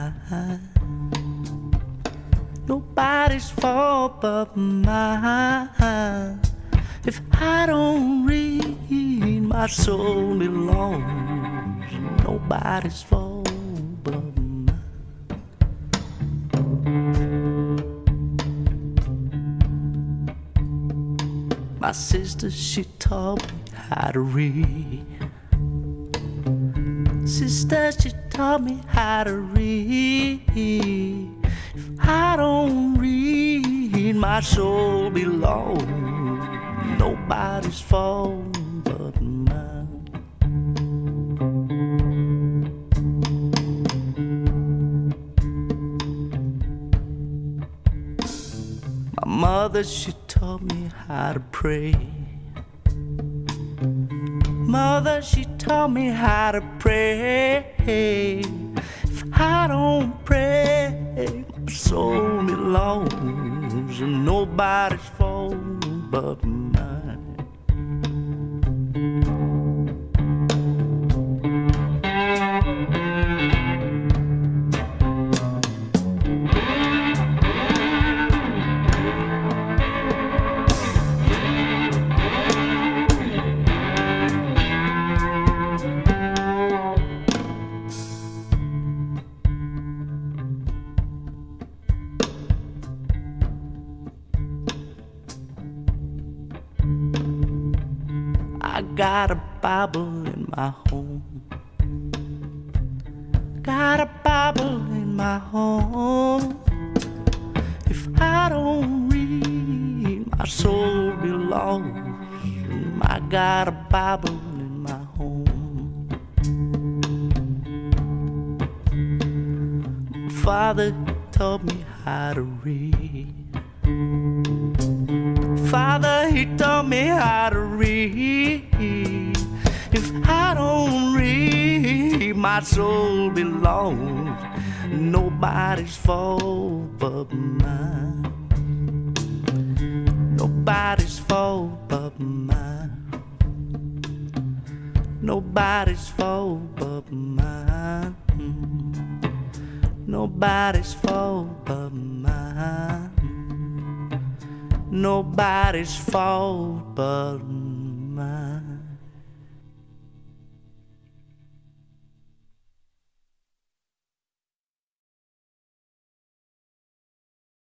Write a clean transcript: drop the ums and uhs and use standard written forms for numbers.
mine. Nobody's fault but mine. If I don't read, my soul belongs. Nobody's fault but mine. My sister, she taught me how to read. Sister, she taught me how to read. If I don't read, my soul belongs. Nobody's fault but mine. My mother, she taught me how to pray. Mother, she taught me how to pray. If I don't pray, my soul belongs. And nobody's fault but mine. I got a Bible in my home. Got a Bible in my home. If I don't read, my soul belongs. I got a Bible in my home. My father taught me how to read. Father, he taught me how to read. If I don't read, my soul belongs. Nobody's fault but mine. Nobody's fault but mine. Nobody's fault but mine. Nobody's fault but mine. Nobody's fault but mine.